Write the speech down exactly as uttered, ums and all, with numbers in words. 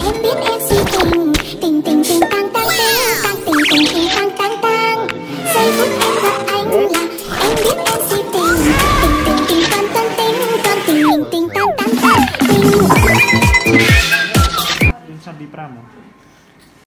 em biết em si tình. Tình tình tình tang tang tang tang tình tình tình tang tang tang. Giây phút em gặp anh là em biết em si tình. Tình tình tình tang tang tình tang tình tình tình tang tang tang tình. Insan di Pramo.